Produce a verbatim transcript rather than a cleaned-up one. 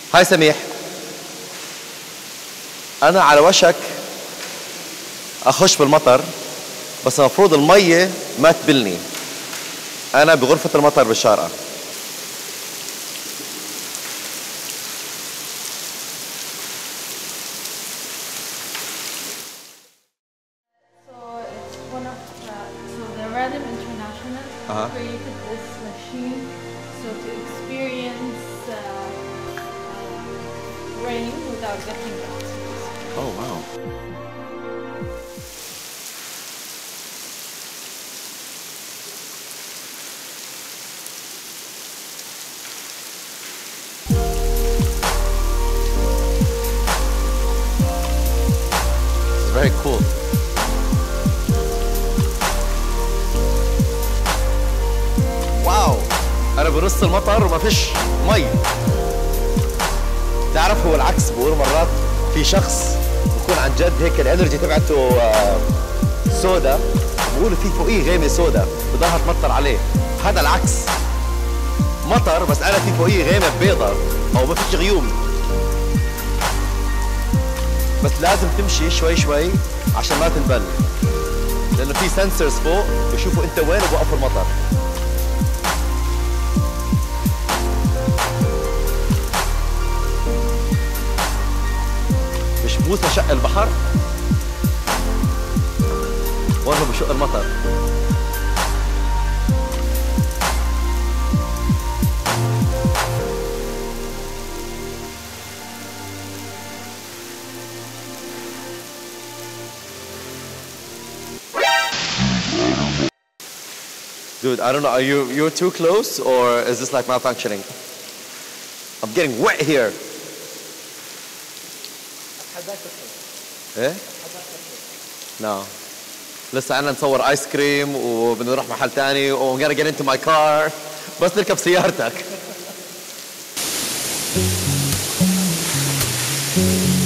هاي سميح، أنا على وشك أخش بالمطر، بس المفروض المية ما تبلني. أنا بغرفة المطر بالشارقة. Uh-huh. Created this machine so to experience uh, uh, rain without getting wet. Oh wow. This is very cool. أنا بنص المطر وما فيش مي. تعرف هو العكس، بقول مرات في شخص بكون عن جد هيك الانرجي تبعته سودا، بقولوا في فوقيه غيمة سودا بضلها تمطر عليه. هذا العكس، مطر بس أنا في فوقيه غيمة بيضة أو ما فيش غيوم. بس لازم تمشي شوي شوي عشان ما تنبل، لأنه في سنسرز فوق بشوفوا أنت وين وبوقفوا المطر. موسى شق البحر وانا بشق المطر. Dude, I don't know, are you you're too close or is this like malfunctioning? I'm getting wet here. ايه؟ No. لسه أنا نصور آيس كريم وبدنا نروح محل تاني و I'm gonna get into my car. بس نركب سيارتك.